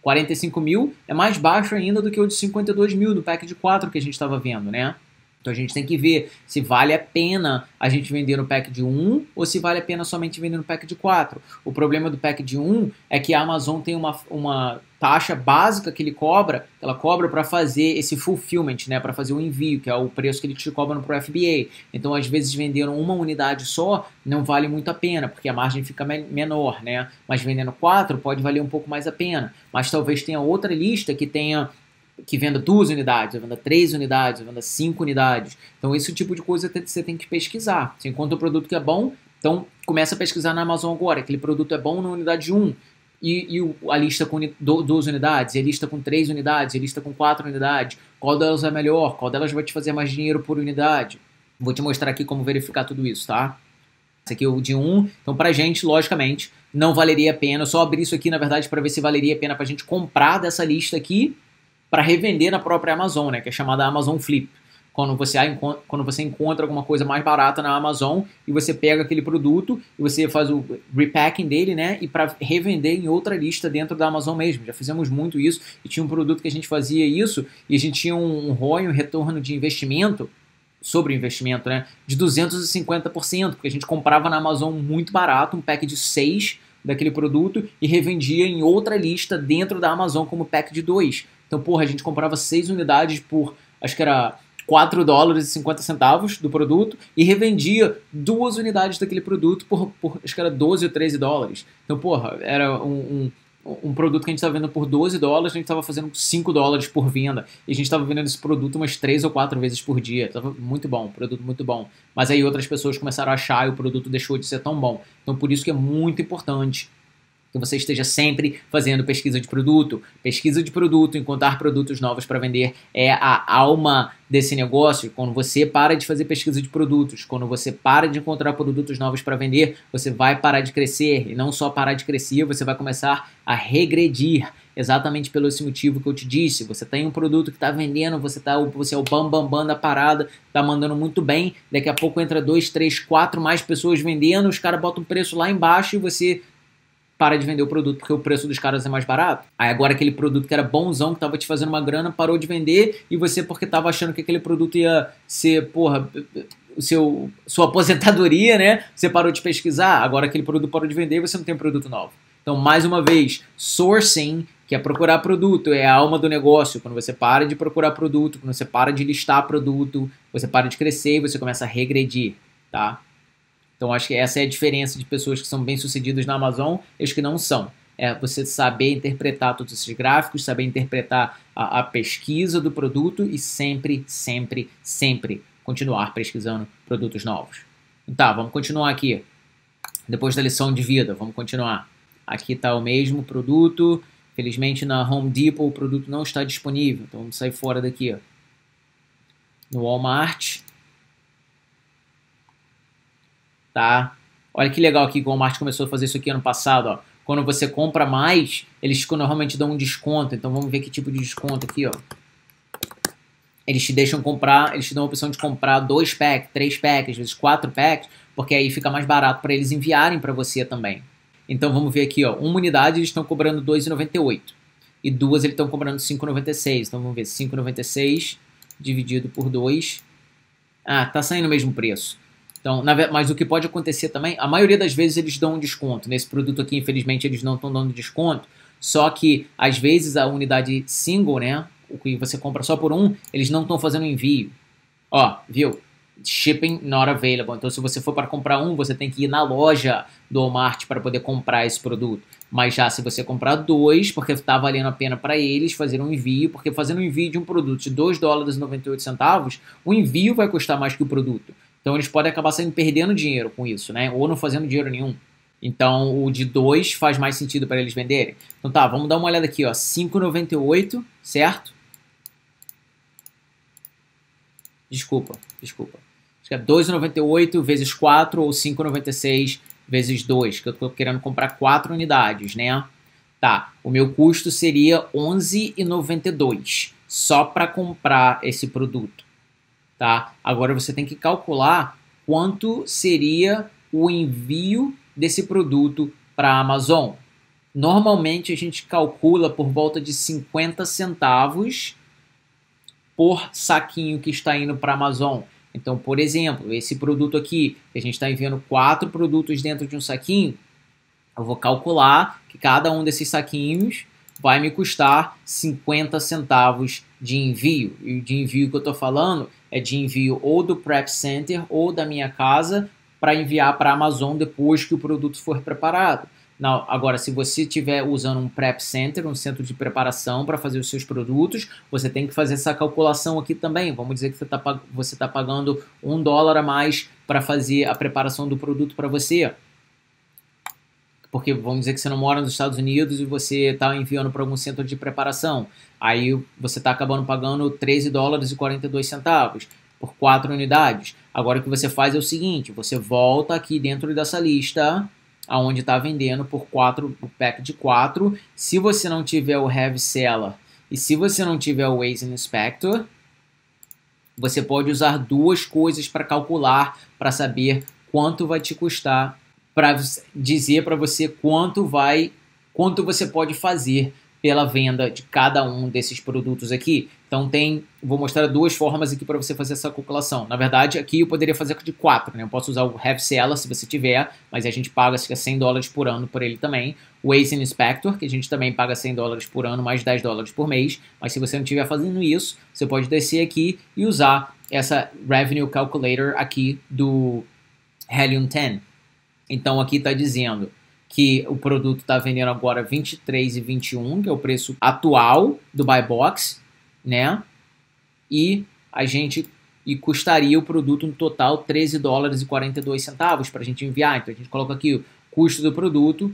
45 mil é mais baixo ainda do que o de 52 mil do pack de 4 que a gente estava vendo, né? Então a gente tem que ver se vale a pena a gente vender no pack de 1 ou se vale a pena somente vender no pack de 4. O problema do pack de 1 é que a Amazon tem uma taxa básica que ela cobra para fazer esse fulfillment, né, para fazer o envio, que é o preço que eles te cobram para o FBA. Então, às vezes, vendendo uma unidade só não vale muito a pena, porque a margem fica menor, né? Mas vendendo 4 pode valer um pouco mais a pena. Mas talvez tenha outra lista que venda 2 unidades, venda 3 unidades, venda 5 unidades. Então, esse tipo de coisa você tem que pesquisar. Você encontra um produto que é bom, então começa a pesquisar na Amazon agora. Aquele produto é bom na unidade 1. E a lista com 2 unidades, e a lista com 3 unidades, e a lista com 4 unidades. Qual delas é melhor? Qual delas vai te fazer mais dinheiro por unidade? Vou te mostrar aqui como verificar tudo isso, tá? Esse aqui é o de 1. Então, pra gente, logicamente, não valeria a pena. Eu só abri isso aqui, na verdade, para ver se valeria a pena pra gente comprar dessa lista aqui para revender na própria Amazon, né? Que é chamada Amazon Flip. Quando você encontra alguma coisa mais barata na Amazon e você pega aquele produto e você faz o repacking dele, né? E para revender em outra lista dentro da Amazon mesmo. Já fizemos muito isso e tinha um produto que a gente fazia isso e a gente tinha um ROI, um retorno de investimento, sobre investimento, né? De 250%, porque a gente comprava na Amazon muito barato, um pack de 6 daquele produto e revendia em outra lista dentro da Amazon como pack de 2. Então, porra, a gente comprava 6 unidades por, acho que era $4,50 do produto e revendia 2 unidades daquele produto por acho que era 12 ou 13 dólares. Então, porra, era um produto que a gente estava vendendo por 12 dólares, a gente estava fazendo 5 dólares por venda. E a gente estava vendendo esse produto umas 3 ou 4 vezes por dia. Estava muito bom, produto muito bom. Mas aí outras pessoas começaram a achar e o produto deixou de ser tão bom. Então, por isso que é muito importante que você esteja sempre fazendo pesquisa de produto. Pesquisa de produto, encontrar produtos novos para vender é a alma desse negócio. Quando você para de fazer pesquisa de produtos, quando você para de encontrar produtos novos para vender, você vai parar de crescer. E não só parar de crescer, você vai começar a regredir. Exatamente pelo esse motivo que eu te disse. Você tem um produto que está vendendo, você é o bam da parada, está mandando muito bem. Daqui a pouco entra 2, 3, 4 mais pessoas vendendo, os caras botam o preço lá embaixo e você para de vender o produto porque o preço dos caras é mais barato. Aí agora aquele produto que era bonzão, que tava te fazendo uma grana, parou de vender e você, porque tava achando que aquele produto ia ser, porra, sua aposentadoria, né? Você parou de pesquisar, agora aquele produto parou de vender e você não tem um produto novo. Então, mais uma vez, sourcing, que é procurar produto, é a alma do negócio. Quando você para de procurar produto, quando você para de listar produto, você para de crescer e você começa a regredir, tá? Então, acho que essa é a diferença de pessoas que são bem-sucedidas na Amazon e os que não são. É você saber interpretar todos esses gráficos, saber interpretar a pesquisa do produto e sempre, sempre, sempre continuar pesquisando produtos novos. Então, tá, vamos continuar aqui. Depois da lição de vida, vamos continuar. Aqui está o mesmo produto. Felizmente, na Home Depot o produto não está disponível. Então, vamos sair fora daqui. Ó. No Walmart... Tá? Olha que legal aqui que o Walmart começou a fazer isso aqui ano passado, ó. Quando você compra mais, eles normalmente dão um desconto. Então vamos ver que tipo de desconto aqui, ó. Eles te deixam comprar, eles te dão a opção de comprar 2 packs, 3 packs, às vezes 4 packs, porque aí fica mais barato para eles enviarem para você também. Então vamos ver aqui, ó. Uma unidade eles estão cobrando R$ 2,98 e 2 eles estão cobrando R$ 5,96. Então vamos ver, 5,96 dividido por 2. Ah, tá saindo o mesmo preço. Então, mas o que pode acontecer também, a maioria das vezes eles dão um desconto. Nesse produto aqui, infelizmente, eles não estão dando desconto. Só que, às vezes, a unidade single, né? O que você compra só por um, eles não estão fazendo envio. Ó, viu? Shipping not available. Então, se você for para comprar um, você tem que ir na loja do Walmart para poder comprar esse produto. Mas já se você comprar 2, porque está valendo a pena para eles fazer um envio, porque fazendo um envio de um produto de $2,98, o envio vai custar mais que o produto. Então eles podem acabar perdendo dinheiro com isso, né? Ou não fazendo dinheiro nenhum. Então, o de 2 faz mais sentido para eles venderem. Então tá, vamos dar uma olhada aqui, ó, 5,98, certo? Desculpa. Acho que é 2,98 vezes 4 ou 5,96 vezes 2, que eu estou querendo comprar 4 unidades, né? Tá, o meu custo seria 11,92 só para comprar esse produto, tá? Agora você tem que calcular quanto seria o envio desse produto para a Amazon. Normalmente a gente calcula por volta de 50 centavos por saquinho que está indo para a Amazon. Então, por exemplo, esse produto aqui, que a gente está enviando 4 produtos dentro de um saquinho, eu vou calcular que cada um desses saquinhos vai me custar 50 centavos de envio. E o de envio que eu estou falando é de envio ou do Prep Center ou da minha casa para enviar para a Amazon depois que o produto for preparado. Não, agora, se você estiver usando um Prep Center, um centro de preparação para fazer os seus produtos, você tem que fazer essa calculação aqui também. Vamos dizer que você tá pagando $1 a mais para fazer a preparação do produto para você. Porque vamos dizer que você não mora nos Estados Unidos e você está enviando para algum centro de preparação. Aí você está acabando pagando $13,42 por 4 unidades. Agora o que você faz é o seguinte, você volta aqui dentro dessa lista aonde está vendendo por 4, o pack de 4. Se você não tiver o Heavy Seller e se você não tiver o Waze Inspector, você pode usar duas coisas para calcular, para saber quanto vai te custar, para dizer para você quanto você pode fazer pela venda de cada um desses produtos aqui. Então vou mostrar duas formas aqui para você fazer essa calculação. Na verdade, aqui eu poderia fazer de 4, né? Eu posso usar o Heavy Seller se você tiver, mas a gente paga $100 por ano por ele também. O Waze Inspector, que a gente também paga $100 por ano, mais $10 por mês. Mas se você não estiver fazendo isso, você pode descer aqui e usar essa Revenue Calculator aqui do Helium 10. Então aqui está dizendo que o produto está vendendo agora R$23,21, que é o preço atual do Buy Box, né? E custaria o produto no total $13,42 para a gente enviar. Então a gente coloca aqui o custo do produto,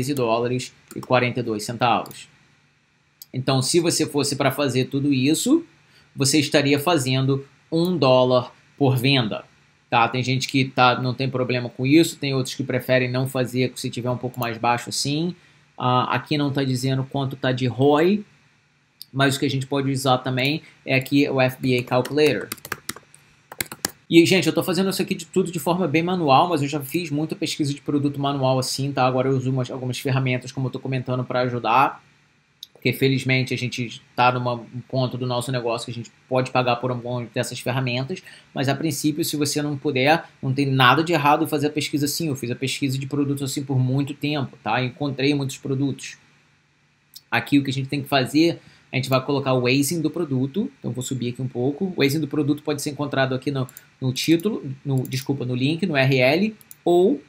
$13,42. Então, se você fosse para fazer tudo isso, você estaria fazendo $1 por venda. Tá, tem gente que não tem problema com isso, tem outros que preferem não fazer se tiver um pouco mais baixo assim. Aqui não está dizendo quanto está de ROI, mas o que a gente pode usar também é aqui o FBA Calculator. E, gente, eu estou fazendo isso aqui tudo de forma bem manual, mas eu já fiz muita pesquisa de produto manual assim, tá? Agora eu uso algumas ferramentas, como eu estou comentando, para ajudar. Porque felizmente a gente está num ponto do nosso negócio que a gente pode pagar por alguma dessas ferramentas, mas a princípio, se você não puder, não tem nada de errado em fazer a pesquisa assim. Eu fiz a pesquisa de produtos assim por muito tempo, tá? Encontrei muitos produtos. Aqui o que a gente tem que fazer, a gente vai colocar o Waze do produto. Então vou subir aqui um pouco. O Waze do produto pode ser encontrado aqui no título, no link, no URL, ou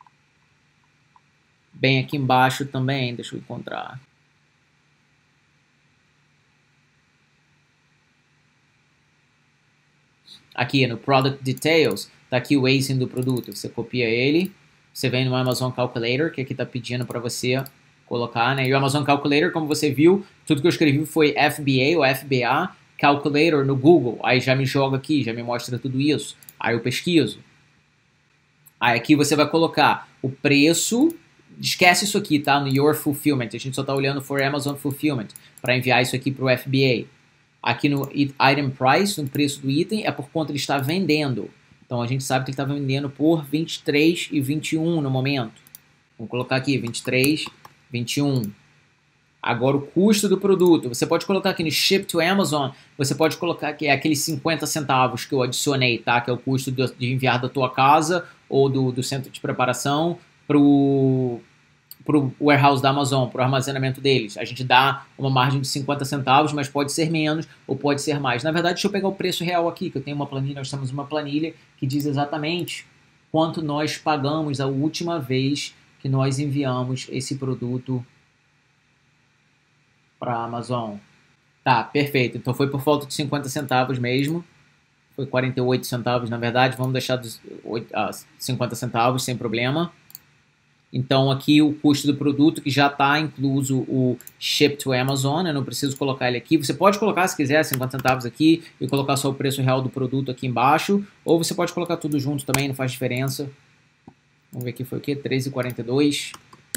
bem aqui embaixo também, deixa eu encontrar. Aqui no Product Details, tá aqui o Waze do produto. Você copia ele, você vem no Amazon Calculator, que aqui tá pedindo para você colocar, né? E o Amazon Calculator, como você viu, tudo que eu escrevi foi FBA ou FBA Calculator no Google. Aí já me joga aqui, já me mostra tudo isso. Aí eu pesquiso. Aí aqui você vai colocar o preço. Esquece isso aqui, tá? No Your Fulfillment. A gente só tá olhando for Amazon Fulfillment para enviar isso aqui para o FBA. Aqui no Item Price, no preço do item, é por quanto ele está vendendo. Então a gente sabe que ele está vendendo por R$23,21 no momento. Vamos colocar aqui, R$23,21. Agora o custo do produto. Você pode colocar aqui no Ship to Amazon, você pode colocar que é aqueles 50 centavos que eu adicionei, tá? Que é o custo de enviar da tua casa ou do centro de preparação para o warehouse da Amazon, para o armazenamento deles. A gente dá uma margem de 50 centavos, mas pode ser menos ou pode ser mais. Na verdade, deixa eu pegar o preço real aqui, que eu tenho uma planilha, nós temos uma planilha que diz exatamente quanto nós pagamos a última vez que nós enviamos esse produto para a Amazon. Tá, perfeito. Então foi por volta de 50 centavos mesmo. Foi 48 centavos, na verdade. Vamos deixar dos 50 centavos, sem problema. Então aqui o custo do produto, que já está incluso o Ship to Amazon, eu não preciso colocar ele aqui. Você pode colocar, se quiser, 50 centavos aqui e colocar só o preço real do produto aqui embaixo, ou você pode colocar tudo junto também, não faz diferença. Vamos ver aqui, foi o quê? 13,42.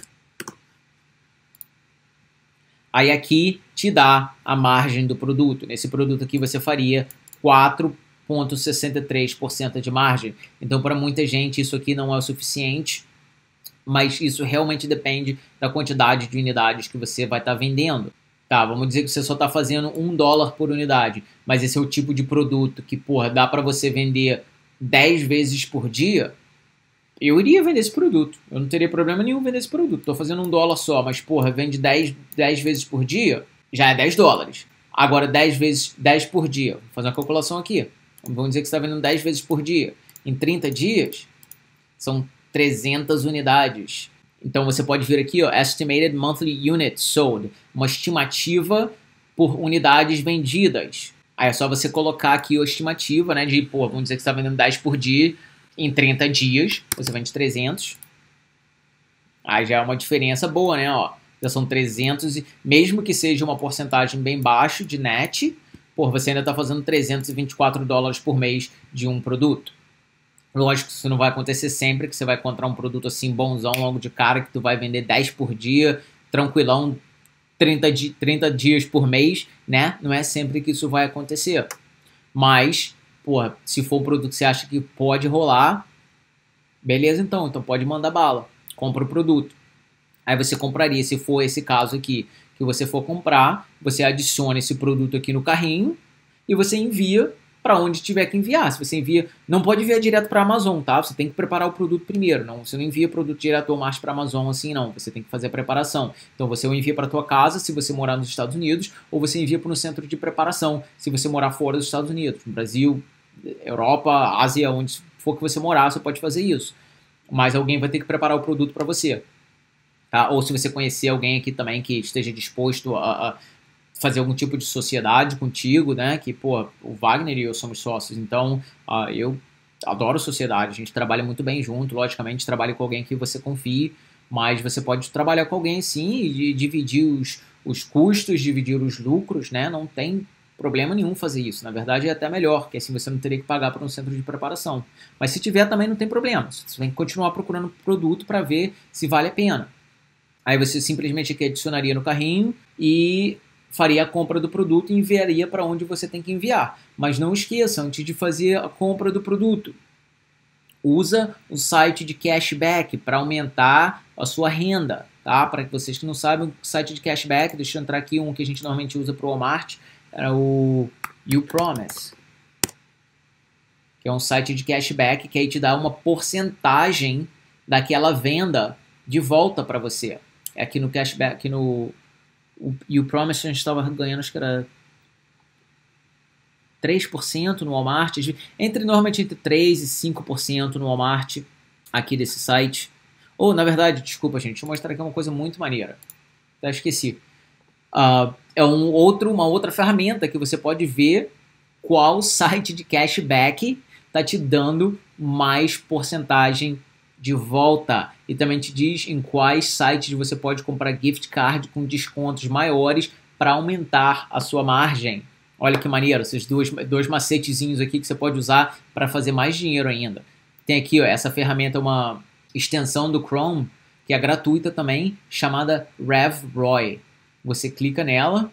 Aí aqui te dá a margem do produto. Nesse produto aqui você faria 4,63% de margem. Então para muita gente isso aqui não é o suficiente, mas isso realmente depende da quantidade de unidades que você vai estar vendendo. Tá, vamos dizer que você só está fazendo $1 por unidade, mas esse é o tipo de produto que, porra, dá para você vender 10 vezes por dia. Eu iria vender esse produto. Eu não teria problema nenhum vender esse produto. Estou fazendo $1 só, mas, porra, vende 10 vezes por dia, já é $10. Agora, 10 vezes 10 por dia. Vou fazer uma calculação aqui. Vamos dizer que você está vendendo 10 vezes por dia. Em 30 dias, são 300 unidades. Então você pode vir aqui, ó, Estimated Monthly Units Sold, uma estimativa por unidades vendidas. Aí é só você colocar aqui a estimativa, né, de, pô, vamos dizer que você está vendendo 10 por dia, em 30 dias, você vende 300. Aí já é uma diferença boa, né, ó. Já são 300, mesmo que seja uma porcentagem bem baixa de net, pô, você ainda está fazendo $324 por mês de um produto. Lógico que isso não vai acontecer sempre, que você vai encontrar um produto assim bonzão logo de cara, que tu vai vender 10 por dia, tranquilão, 30 dias por mês, né? Não é sempre que isso vai acontecer. Mas, porra, se for um produto que você acha que pode rolar, beleza então pode mandar bala, compra o produto. Aí você compraria, se for esse caso aqui, que você for comprar, você adiciona esse produto aqui no carrinho e você envia para onde tiver que enviar. Se você envia, não pode enviar direto para a Amazon, tá? Você tem que preparar o produto primeiro. Não, você não envia produto direto ao Walmart para a Amazon assim, não. Você tem que fazer a preparação. Então você envia para a tua casa, se você morar nos Estados Unidos, ou você envia para um centro de preparação, se você morar fora dos Estados Unidos, no Brasil, Europa, Ásia, onde for que você morar, você pode fazer isso. Mas alguém vai ter que preparar o produto para você. Tá? Ou se você conhecer alguém aqui também que esteja disposto a fazer algum tipo de sociedade contigo, né? Que, pô, o Wagner e eu somos sócios, então eu adoro sociedade, a gente trabalha muito bem junto, logicamente trabalha com alguém que você confie, mas você pode trabalhar com alguém sim e dividir os custos, dividir os lucros, né? Não tem problema nenhum fazer isso, na verdade é até melhor, que assim você não teria que pagar para um centro de preparação. Mas se tiver também não tem problema, você tem que continuar procurando produto para ver se vale a pena. Aí você simplesmente aqui adicionaria no carrinho e faria a compra do produto e enviaria para onde você tem que enviar. Mas não esqueça, antes de fazer a compra do produto, usa o site de cashback para aumentar a sua renda. Tá? Para vocês que não sabem, o site de cashback, deixa eu entrar aqui, um que a gente normalmente usa para o Walmart, é o Upromise, que é um site de cashback que aí te dá uma porcentagem daquela venda de volta para você. Aqui no cashback, aqui no Upromise a gente estava ganhando, acho que era 3% no Walmart, normalmente entre 3% e 5% no Walmart, aqui desse site. Ou, na verdade, desculpa gente, deixa eu mostrar aqui uma coisa muito maneira. Até esqueci. É uma outra ferramenta que você pode ver qual site de cashback está te dando mais porcentagem de volta. E também te diz em quais sites você pode comprar gift card com descontos maiores para aumentar a sua margem. Olha que maneiro, esses dois macetezinhos aqui que você pode usar para fazer mais dinheiro ainda. Tem aqui, ó, essa ferramenta é uma extensão do Chrome, que é gratuita também, chamada RevRoy. Você clica nela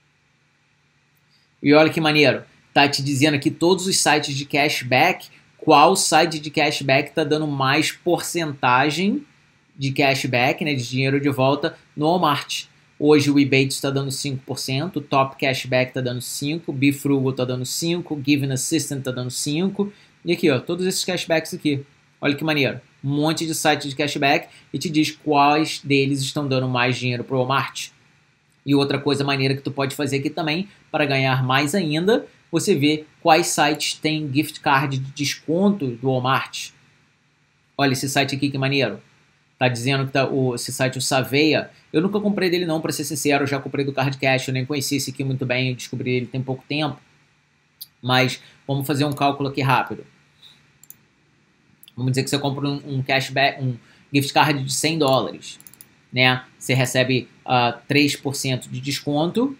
e olha que maneiro. Tá te dizendo aqui todos os sites de cashback, qual site de cashback está dando mais porcentagem de cashback, né, de dinheiro de volta no Walmart. Hoje o eBay está dando 5%, o Top Cashback está dando 5%, BeFrugal está dando 5%, Given Assistant está dando 5%. E aqui, ó, todos esses cashbacks aqui. Olha que maneiro. Um monte de sites de cashback e te diz quais deles estão dando mais dinheiro para o Walmart. E outra coisa maneira que tu pode fazer aqui também, para ganhar mais ainda, você vê quais sites têm gift card de desconto do Walmart. Olha esse site aqui que maneiro. Tá dizendo que esse site, o Saveia, eu nunca comprei dele não, para ser sincero, eu já comprei do Card Cash, eu nem conheci esse aqui muito bem, eu descobri ele tem pouco tempo. Mas vamos fazer um cálculo aqui rápido. Vamos dizer que você compra um cashback, um gift card de $100, né? Você recebe 3% de desconto,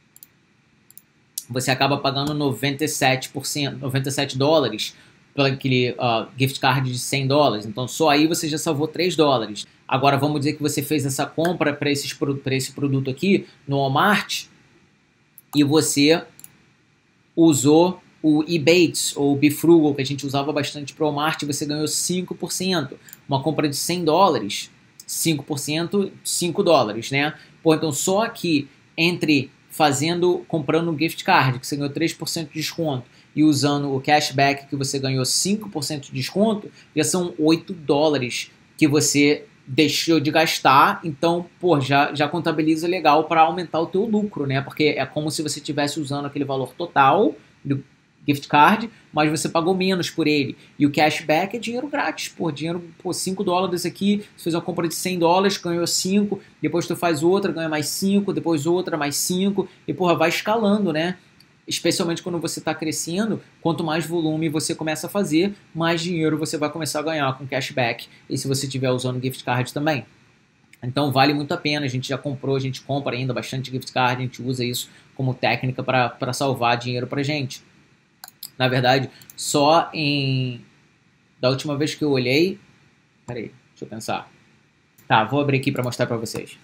você acaba pagando 97 dólares por aquele gift card de $100. Então, só aí você já salvou $3. Agora, vamos dizer que você fez essa compra para esse produto aqui no Walmart e você usou o Ebates ou o BeFrugal, que a gente usava bastante para o Walmart, e você ganhou 5%. Uma compra de $100, 5%, $5, né? Pô, então, só aqui entre comprando um gift card, que você ganhou 3% de desconto, e usando o cashback, que você ganhou 5% de desconto, já são $8 que você deixou de gastar. Então, pô, já contabiliza legal para aumentar o teu lucro, né? Porque é como se você estivesse usando aquele valor total do gift card, mas você pagou menos por ele. E o cashback é dinheiro grátis, pô, $5 aqui, você fez uma compra de $100, ganhou 5, depois tu faz outra, ganha mais 5, depois outra, mais 5, e porra, vai escalando, né? Especialmente quando você está crescendo, quanto mais volume você começa a fazer, mais dinheiro você vai começar a ganhar com cashback, e se você estiver usando gift card também. Então vale muito a pena, a gente já comprou, a gente compra ainda bastante gift card, a gente usa isso como técnica para salvar dinheiro pra gente. Na verdade, da última vez que eu olhei... Peraí, deixa eu pensar. Tá, vou abrir aqui para mostrar para vocês.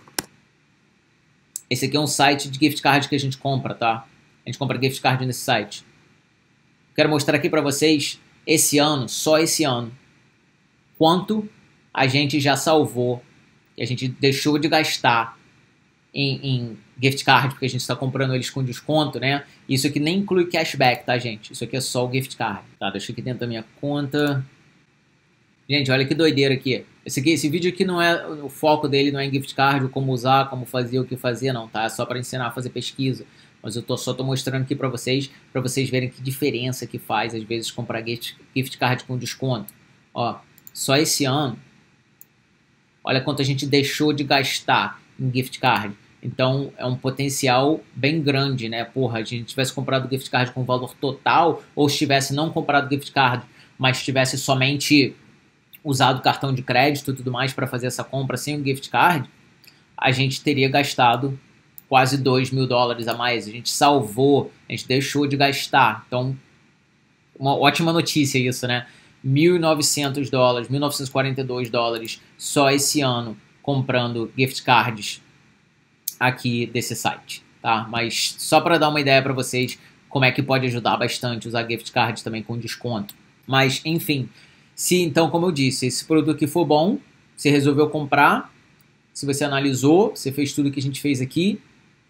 Esse aqui é um site de gift card que a gente compra, tá? A gente compra gift card nesse site. Quero mostrar aqui para vocês, esse ano, só esse ano, quanto a gente já salvou, que a gente deixou de gastar em gift card, porque a gente está comprando eles com desconto, né? Isso aqui nem inclui cashback, tá, gente? Isso aqui é só o gift card. Tá, deixa eu aqui dentro da minha conta. Gente, olha que doideira aqui. Esse vídeo aqui não é... O foco dele não é em gift card, como usar, como fazer, o que fazer, não, tá? É só para ensinar a fazer pesquisa. Mas eu só tô mostrando aqui para vocês verem que diferença que faz, às vezes, comprar gift card com desconto. Ó, só esse ano, olha quanto a gente deixou de gastar em gift card. Então, é um potencial bem grande, né? Porra, a gente tivesse comprado gift card com valor total, ou se tivesse não comprado gift card, mas tivesse somente usado o cartão de crédito e tudo mais para fazer essa compra sem o gift card, a gente teria gastado quase $2.000 a mais. A gente salvou, a gente deixou de gastar. Então, uma ótima notícia isso, né? $1.900, $1.942 só esse ano comprando gift cards aqui desse site, tá? Mas só para dar uma ideia para vocês como é que pode ajudar bastante usar gift cards também com desconto. Mas, enfim, se então, como eu disse, esse produto aqui for bom, você resolveu comprar, se você analisou, você fez tudo que a gente fez aqui,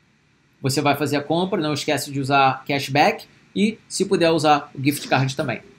você vai fazer a compra, não esquece de usar cashback e, se puder, usar o gift card também.